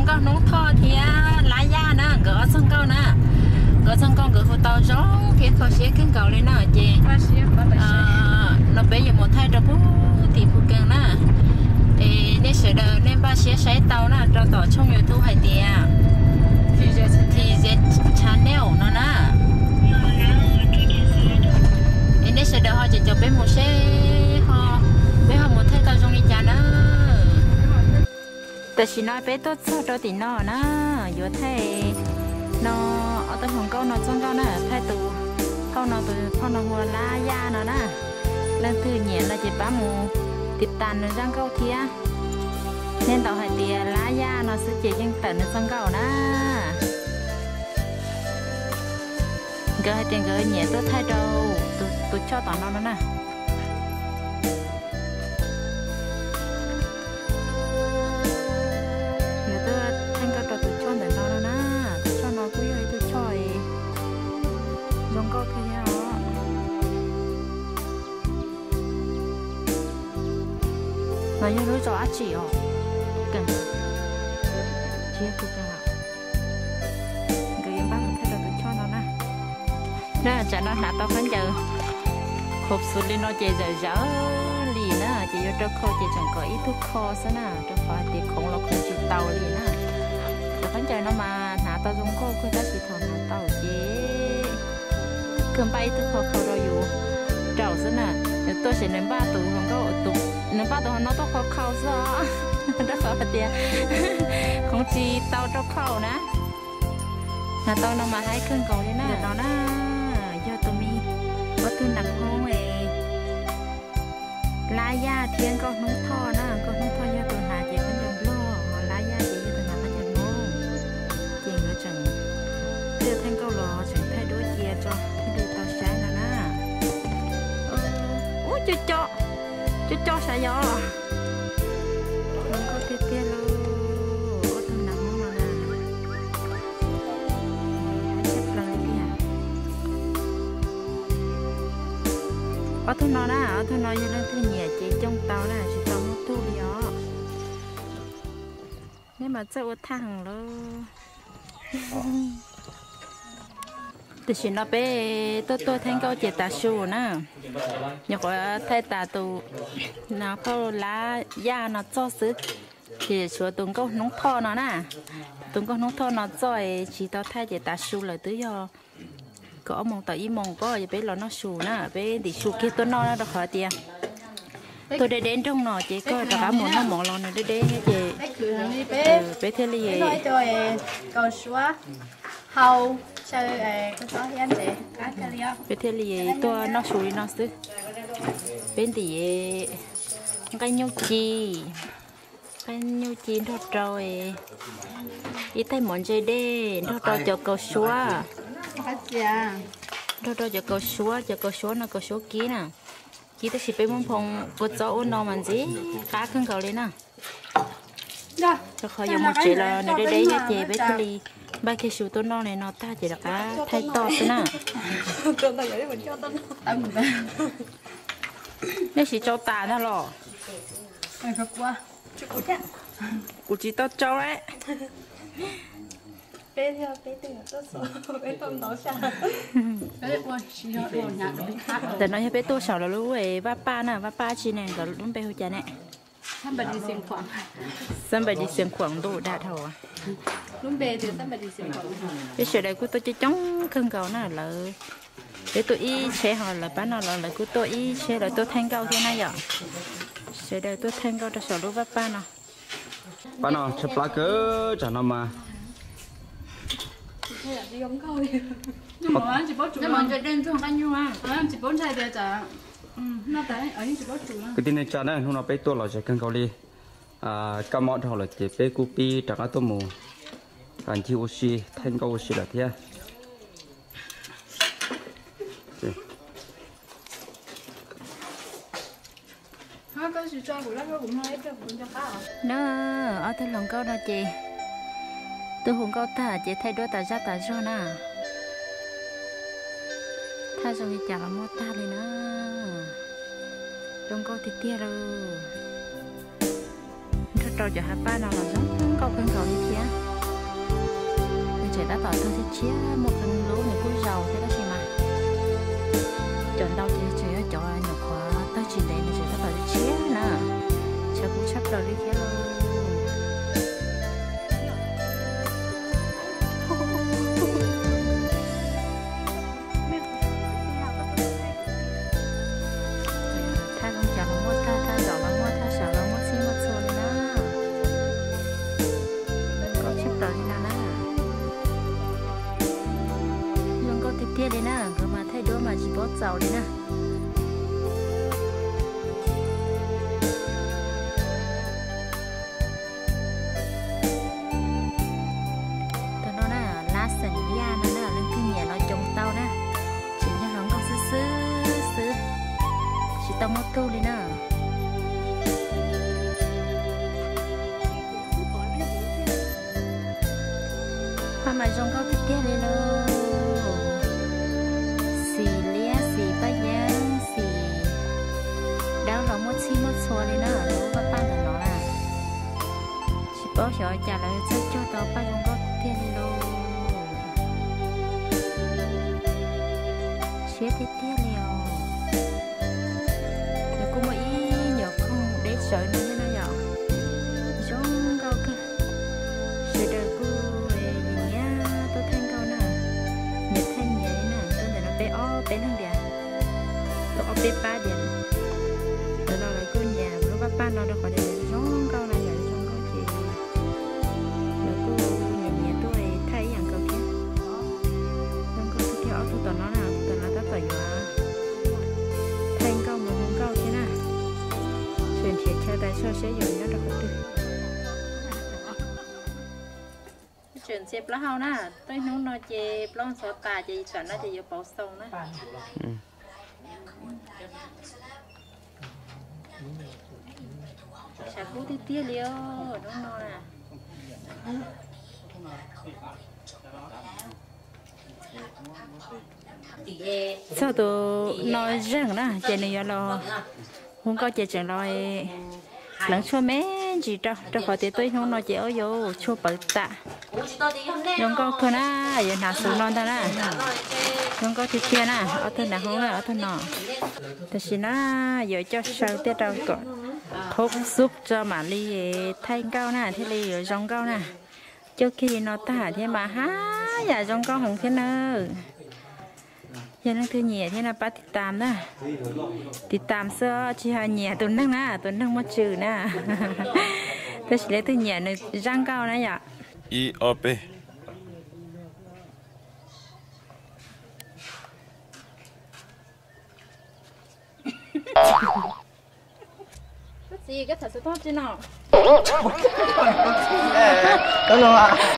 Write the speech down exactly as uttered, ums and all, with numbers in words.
con nóng thọ thì lá da nè gỡ xong con nè gỡ xong con gỡ hồ tàu gió thì có xe kinh cầu lên nè chị nó bây giờ một thay rồi bố thì phụ càng nè nên sẽ đợi nên ba xe sấy tàu nè cho tàu trong nhiều thu hay tiền thì sẽ channel nó nè nên sẽ đợi họ chỉ cho bé một xe họ bé họ một thay tàu trong đi chả nữaแต่สิน้อยไปตัวเจ้าตัวตีนอนะอยู่ไทยนอเอาตัวของเขานอจ้องเขานะไทยตัวเขานอตัวเขานอหัวล้ายานะนะแล้วตื่นเหยียดแล้วจะป้ามูติดตันในร่างเขาเทียเน้นต่อให้เตียล้ายานอสุจิยังเตินในจ้องเขานะเกิดให้เตียงเกิดเหยียดตัวไทยตัวตัวตัวชอบต่อนอนะนะnó như lối gió chỉ ó cần chia cực cần ạ cái em bắt mình thay đổi cho nó nè đó là chả nó nạt tao phấn chờ hộp sụt lên nó chạy dở dở lì nè chỉ cho cho khô chỉ chẳng có ít thuốc kho xí nè cho khỏi thì không là không chịu tàu lì nè cho phấn chờ nó mà nạt tao dùng khô khô ta chỉ thằng nạt tao chế cơm bay thuốc kho khâu rồi dù trầu xí nè tôi sẽ ném ba tủ không có tủ ném ba tủ nó to khó khâu sao đó khó tiền không chỉ tao cho khâu nè là tao nó mà hai cân cầu đấy nè nó nè do tụi mi có thứ nặng không ấy lá da thiên con nung thò nè con nung thò do tụi nào chỉ cần dùng lo lá da chỉ tụi nào phải dùng ngon chỉ nó chẳng tiêu thanh câu lò chẳng thay đổi chia cho cái điều tao sáng nè nè cho cho cho cho sao gió không có kia kia luôn có thằng nào không nè xếp lời kìa ở thằng nó đó ở thằng nó như là thứ nhẹ chị trong tàu nè chị tàu một thu gió nếu mà chơi thằng luôn thì chỉ nó bé tôi tôi thấy câu chuyện tà su nè nhưng có thay tà tù nó có lá da nó cho xứ thì số tụng câu nóng thọ nó nè tụng câu nóng thọ nó rồi chỉ tao thay chuyện tà su là tứ do có một tờ ý mong có bé là nó su nè bé thì su kia tôi nó nó khỏi tiền tôi để đến trong nó chỉ có cả một nó một lần này để đến cái gì bé thế là gì còn xóa hầu sao cái đó thì anh sẽ cá cho liao bé thế là gì tôi nó su đi nó xứ bên thì cái nhung chi cái nhung chi nó rồi ít thấy món chơi đê nó rồi cho cầu xóa nó rồi cho cầu xóa cho cầu xóa nó cầu xóa kỹ nè kỹ tới xịt bên mông phong cột gió ôn nó mà gì cá khưng cầu lên nè cho khỏi dùng một chỉ là này đây đấy nha chị bé thì ba cái sưu tôi non này nó ta chỉ là cá thay to thế nè nếu chỉ cho tà nó lò cụ chỉ tao cho đấy bé theo bé từ tốt số bé tôm nó sao bé ui chỉ cho đồ nhạt đồ khác để nói cho bé tôi sợ là lúc ấy ba ba nè ba ba chi này còn lúc bé hồi cha nè thăm bà đi xem khoảng xem bà đi xem khoảng đồ đạt hầu à lúc bé thì thăm bà đi xem khoảng cái sự đây của tôi chỉ chống khưng cầu nó là để tôi y sẽ hỏi là bán nó là lại của tôi y sẽ là tôi thanh cao thế này vậy sẽ đây tôi thanh cao cho sợ lúc ba ba nè bán nó chụp lá cớ cho nó mà nhưng mà anh chỉ bớt chủ nhưng mà chỉ đem trong anh nhưng mà anh chỉ bớt sai để trả nó tại ở chỉ bớt chủ cái tin này cho nó không nó bé tôi là sẽ cần cầu đi à các món thầu là chỉ bé copy trả cái tôm mù còn chi oxy thanh cao oxy là thế ha cái sự cho của nó cũng hơi cho cũng cho cá nó ở trên lòng câu đó chị tôi không có ta chỉ thay đổi ta ra ta cho nè ta xong thì chả có ta lên nữa trong câu thì tia rồi rất trâu cho hai ba nó là giống câu cân cầu đi kia bây giờ đã tỏ tôi sẽ chia một phần lúa người cúi giàu thế đó gì mà chọn đâu thì chỉ cho nhỏ quá tới chỉ để này chỉ đã tỏ sẽ chia nè cho cũng sắp rồi đi kia luôn tiếp đi nè, cứ mà thấy đứa mà chỉ bớt giàu đi nè. Tao nói là lá sần bia nó là lên cái nhà nó trồng tao nè, chỉ như nó có xứ xứ xứ, chỉ tao mất tu đi nè. Hoa mà trồng có tiếp tiếp đi luôn. Xua đi nó nó có ba là nó là chỉ bảo cho trả lời cho cho tao ba trong có tiền luôn chết thế tiền liều nó cũng mấy nhỏ không để sợi nó như nó nhỏ giống câu kia sự đời cô về nhá tôi thanh câu nè nhật thanh nhảy nè tôi để nó bé ó bé hơn đẹp tôi ó bé ba đẹp rồi nó lại cô nhà nó bắt ba nó được khỏi đây giống câu này vậy trong câu chị nó cô nhà nhà tôi thấy rằng câu kia trong câu kia ở tôi toàn nó nào toàn nó tất tỏi nhỏ thanh câu mà không câu thế nào chuyện thiệt theo tại sao sẽ dùng nó được không được chuyện xếp lá hao nè tôi nấu nó chè lon sọ tà chè chọn nó chè vô bảo sông đó chả cú tí tia liêu đúng không nè sao tụi nói rằng nè chị này lo không có chị chẳng nói lắng chua mé gì đâu đâu khỏi thì tôi không nói chị ở vô chua bự tạ không có thôi na giờ nào xuống non ta na không có thì kia na ở thân nào không ở thân nọ thì xin na giờ cho sao tiết đâu còn thuốc giúp cho mà ly thanh cao nè thế ly ở trong cao nè trước khi nó tả thế mà há giờ trong cao không thế nào giờ năng thư nhẹ thế nào bắt thì tạm đó thì tạm sơ chỉ hai nhẹ tuần năng nè tuần năng mất trừ nè tôi chỉ lấy thư nhẹ này răng cao nè dạ i o p gì cái thật sự tốt chứ nào đó luôn ạ.